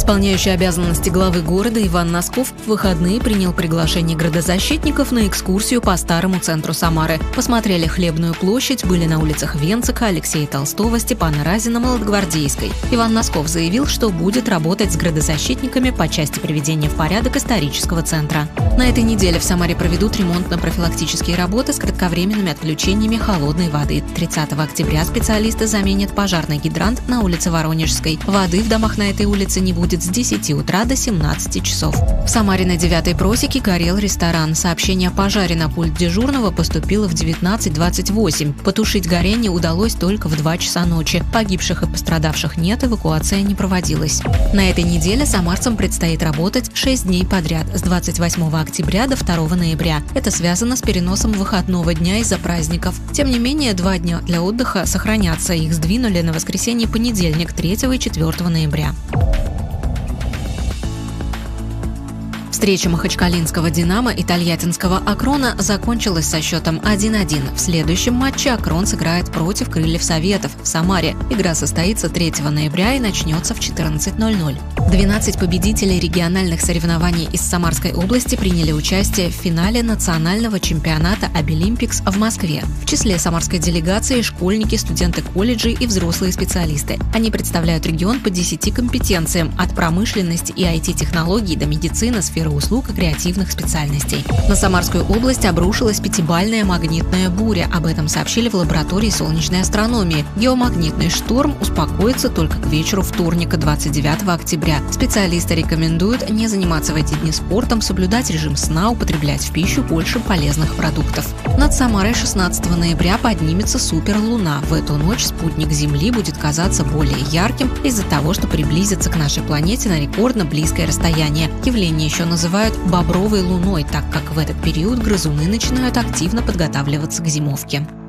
Исполняющий обязанности главы города Иван Носков в выходные принял приглашение градозащитников на экскурсию по старому центру Самары. Посмотрели Хлебную площадь, были на улицах Венцика, Алексея Толстого, Степана Разина, Молодогвардейской. Иван Носков заявил, что будет работать с градозащитниками по части приведения в порядок исторического центра. На этой неделе в Самаре проведут ремонтно-профилактические работы с кратковременными отключениями холодной воды. 30 октября специалисты заменят пожарный гидрант на улице Воронежской. Воды в домах на этой улице не будет с 10 утра до 17 часов. В Самаре на 9-й просеке горел ресторан. Сообщение о пожаре на пульт дежурного поступило в 19:28. Потушить горение удалось только в 2 часа ночи. Погибших и пострадавших нет, эвакуация не проводилась. На этой неделе самарцам предстоит работать 6 дней подряд, с 28 октября до 2 ноября. Это связано с переносом выходного дня из-за праздников. Тем не менее, 2 дня для отдыха сохранятся. Их сдвинули на воскресенье и понедельник, 3 и 4 ноября. Встреча махачкалинского «Динамо» и тольяттинского «Акрона» закончилась со счетом 1-1. В следующем матче «Акрон» сыграет против «Крыльев Советов» в Самаре. Игра состоится 3 ноября и начнется в 14:00. 12 победителей региональных соревнований из Самарской области приняли участие в финале национального чемпионата «Обилимпикс» в Москве. В числе самарской делегации школьники, студенты колледжей и взрослые специалисты. Они представляют регион по 10 компетенциям – от промышленности и IT-технологий до медицины, сферы услуг и креативных специальностей. На Самарскую область обрушилась 5-бальная магнитная буря. Об этом сообщили в лаборатории солнечной астрономии. Геомагнитный шторм успокоится только к вечеру вторника, 29 октября. Специалисты рекомендуют не заниматься в эти дни спортом, соблюдать режим сна, употреблять в пищу больше полезных продуктов. Над Самарой 16 ноября поднимется суперлуна. В эту ночь спутник Земли будет казаться более ярким из-за того, что приблизится к нашей планете на рекордно близкое расстояние. Явление еще называют «бобровой луной», так как в этот период грызуны начинают активно подготавливаться к зимовке.